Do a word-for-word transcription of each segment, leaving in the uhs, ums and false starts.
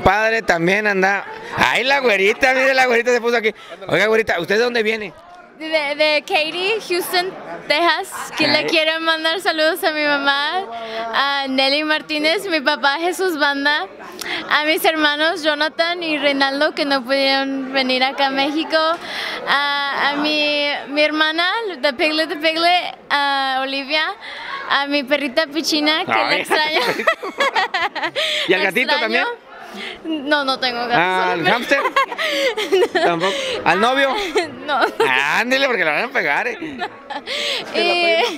compadre también anda. Ay, la güerita, mire, la güerita se puso aquí. Oiga, güerita, ¿usted de dónde viene? De, de Katy, Houston, Texas, que Ay. le quiero mandar saludos a mi mamá, a Nelly Martínez, mi papá Jesús Banda, a mis hermanos Jonathan y Reinaldo que no pudieron venir acá a México, a, a mi, mi hermana, The Piglet, The Piglet, a Olivia, a mi perrita Pichina, que Ay. la extraño. ¿Y al La gatito extraño. también? No, no tengo gatos. ¿Al hámster? Tampoco. ¿Al novio? No. Ándele, porque la van a pegar, eh. Y-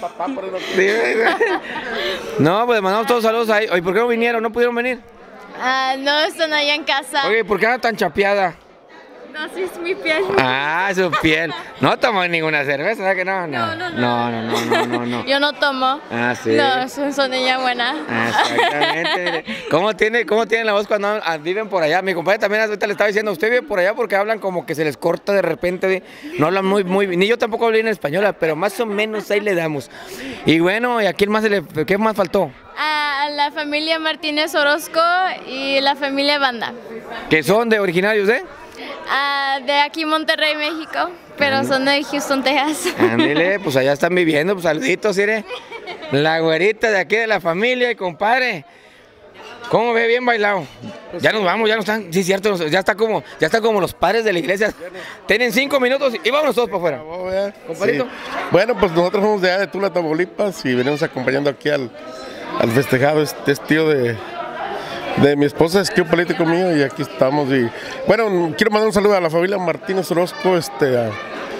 No, pues mandamos todos saludos ahí. Oye, ¿por qué no vinieron? ¿No pudieron venir? Ah, no, están allá en casa. Oye, ¿por qué anda tan chapeada? No, sí es mi piel. Ah, su piel. No tomó ninguna cerveza, ¿verdad que no? No, no, no, no, no, no, no, no. Yo no tomo. Ah, sí. No, son, son ella buena. Ah, exactamente. Mire. ¿Cómo tiene, cómo tiene la voz cuando ah, viven por allá? Mi compadre también ahorita le estaba diciendo, usted vive por allá porque hablan como que se les corta de repente, no hablan muy, muy bien. Ni yo tampoco hablo bien española, pero más o menos ahí le damos. Y bueno, ¿y a quién más se le, qué más faltó? A la familia Martínez Orozco y la familia Banda. ¿Que son de originarios, eh? Ah, de aquí Monterrey, México, pero son de Houston, Texas. Ándele, pues allá están viviendo, pues saluditos, mire. La güerita de aquí de la familia y compadre. ¿Cómo ve? Bien bailado. Ya nos vamos, ya no están, sí cierto, ya está como, ya está como los padres de la iglesia. Tienen cinco minutos y vámonos todos para afuera. Compadrito. Sí. Bueno, pues nosotros somos de allá de Tula, Tamaulipas y venimos acompañando aquí al, al festejado, este es tío de, de mi esposa, es tío político mío y aquí estamos. Y bueno, quiero mandar un saludo a la familia Martínez Orozco, este, a,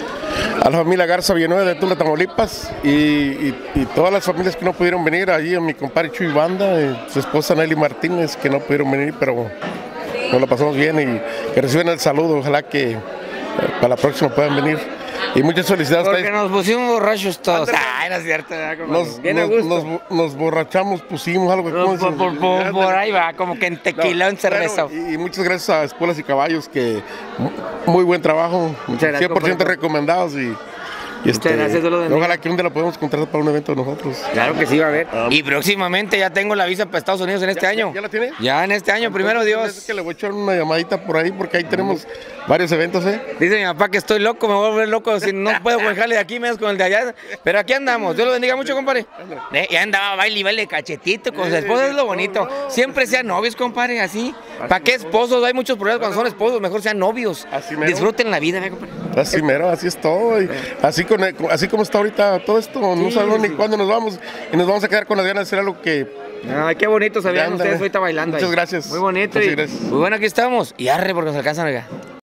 a la familia Garza Villanueva de Tula, Tamaulipas y, y, y todas las familias que no pudieron venir, allí a mi compadre Chuy Banda, y su esposa Nelly Martínez que no pudieron venir, pero nos la pasamos bien y que reciben el saludo, ojalá que eh, para la próxima puedan venir. Y muchas felicidades. Porque nos pusimos borrachos todos. Ándale. Ay, no es cierto. ¿verdad? Como Nos, bien a nos, gusto. nos, nos borrachamos, pusimos algo. No, ¿cómo por, se- por- por- por Ándale. ahí va, como que en tequila, en No, cerveza. bueno, y, y muchas gracias a Espuelas y Caballos, que mu- muy buen trabajo, Muchas gracias, cien por ciento compadre. recomendados. Y, y este, gracias, Dios lo bendiga. ojalá que un día lo podamos contratar para un evento de nosotros. Claro que sí va a haber. Y próximamente ya tengo la visa para Estados Unidos en este ¿Ya- año. ya- ya la tiene? Ya en este año, primero Entonces, Dios. es que le voy a echar una llamadita por ahí porque ahí tenemos varios eventos, ¿eh? Dice mi papá que estoy loco, me voy a volver loco. Si no puedo dejarle de aquí, menos con el de allá. Pero aquí andamos. Dios lo bendiga mucho, compadre. Eh, ya andaba baile y baile cachetito con su esposa, es lo bonito. Siempre sean novios, compadre, así. ¿Para qué esposos? Hay muchos problemas cuando son esposos, mejor sean novios. Así mero. Disfruten la vida, ¿eh, compadre? Así mero, así es todo. Y así, con, así como está ahorita todo esto, no sabemos ni cuándo nos vamos y nos vamos a quedar con las ganas de hacer algo que... Ay, qué bonito se vean Ándale. ustedes ahorita bailando. Muchas ahí. gracias. Muy bonito. Muchas y- gracias. Muy bueno, aquí estamos. Y arre porque nos alcanzan acá.